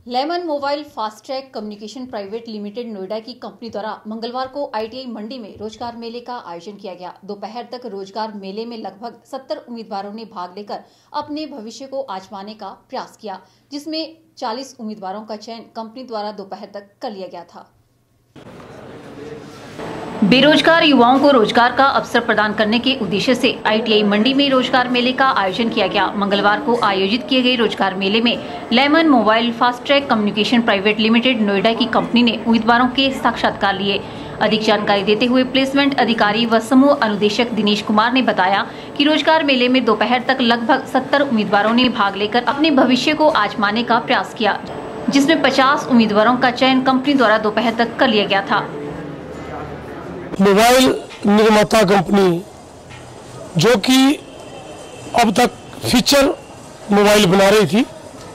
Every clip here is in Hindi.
Lemon Mobile Fast Track Communication Private Limited Noida की कंपनी द्वारा मंगलवार को आईटीआई मंडी में रोजगार मेले का आयोजन किया गया। दोपहर तक रोजगार मेले में लगभग 70 उम्मीदवारों ने भाग लेकर अपने भविष्य को आजमाने का प्रयास किया, जिसमें 40 उम्मीदवारों का चयन कंपनी द्वारा दोपहर तक कर लिया गया था। बेरोजगार युवाओं को रोजगार का अवसर प्रदान करने के उद्देश्य से आईटीआई मंडी में रोजगार मेले का आयोजन किया गया। मंगलवार को आयोजित किए गए रोजगार मेले में Lemon Mobile Fast Track Communication Private Limited Noida की कंपनी ने उम्मीदवारों के साक्षात्कार लिए। अधिक जानकारी देते हुए प्लेसमेंट अधिकारी व समूह अनुदेशक दिनेश कुमार ने बताया कि रोजगार मेले में दोपहर तक लगभग 70 उम्मीदवारों ने भाग लेकर अपने भविष्य को आजमाने का प्रयास किया, जिसमें 50 उम्मीदवारों का चयन कंपनी द्वारा दोपहर तक कर लिया गया था। मोबाइल निर्माता कंपनी जो कि अब तक फीचर मोबाइल बना रही थी,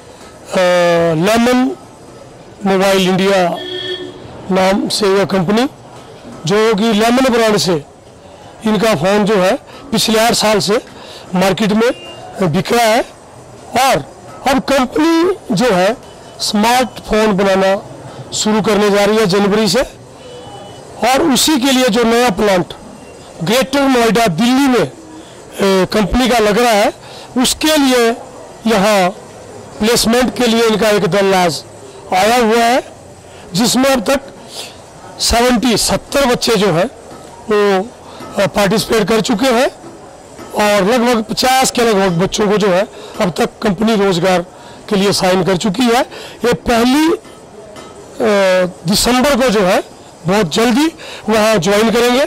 लेमन मोबाइल इंडिया नाम से यह कंपनी, जो कि लेमन ब्रांड से इनका फ़ोन जो है पिछले 8 साल से मार्केट में बिक रहा है। और अब कंपनी जो है स्मार्टफोन बनाना शुरू करने जा रही है जनवरी से, और उसी के लिए जो नया प्लांट ग्रेटर नोएडा दिल्ली में कंपनी का लग रहा है, उसके लिए यहाँ प्लेसमेंट के लिए इनका एक दल आज आया हुआ है, जिसमें अब तक 70 बच्चे जो हैं वो पार्टिसिपेट कर चुके हैं, और लगभग 50 के लगभग बच्चों को जो है अब तक कंपनी रोजगार के लिए साइन कर चुकी है। ये 1 दिसंबर को जो है बहुत जल्दी वहां ज्वाइन करेंगे।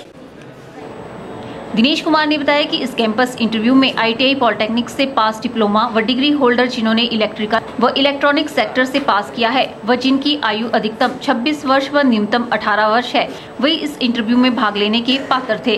दिनेश कुमार ने बताया कि इस कैंपस इंटरव्यू में आईटीआई पॉलिटेक्निक से पास डिप्लोमा व डिग्री होल्डर जिन्होंने इलेक्ट्रिकल व इलेक्ट्रॉनिक सेक्टर से पास किया है व जिनकी आयु अधिकतम 26 वर्ष व न्यूनतम 18 वर्ष है, वही इस इंटरव्यू में भाग लेने के पात्र थे।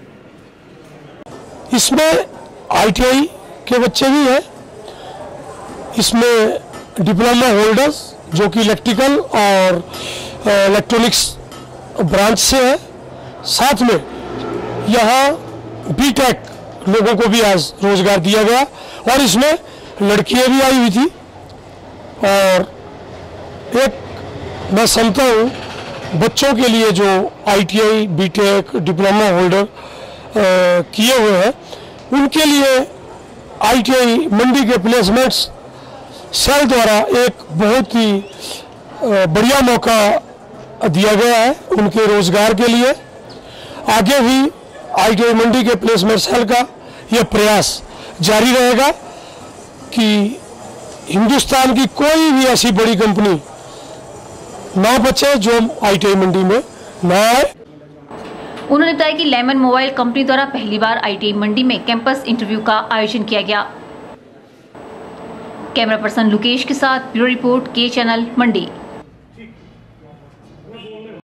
इसमें आईटीआई के बच्चे भी हैं, इसमें डिप्लोमा होल्डर्स जो कि इलेक्ट्रिकल और इलेक्ट्रॉनिक्स ब्रांच से है, साथ में यहाँ बीटेक लोगों को भी आज रोजगार दिया गया, और इसमें लड़कियां भी आई हुई थी। और एक मैं समझता हूँ बच्चों के लिए जो आईटीआई बीटेक डिप्लोमा होल्डर किए हुए हैं, उनके लिए आईटीआई मंडी के प्लेसमेंट्स सेल द्वारा एक बहुत ही बढ़िया मौका दिया गया है उनके रोजगार के लिए। आगे भी आईटीआई मंडी के प्लेसमेंट सेल का यह प्रयास जारी रहेगा कि हिंदुस्तान की कोई भी ऐसी बड़ी कंपनी ना बचे जो आईटीआई मंडी में ना आए। उन्होंने बताया कि लेमन मोबाइल कंपनी द्वारा पहली बार आईटीआई मंडी में कैंपस इंटरव्यू का आयोजन किया गया। कैमरा पर्सन लुकेश के साथ ब्यूरो रिपोर्ट के चैनल मंडी।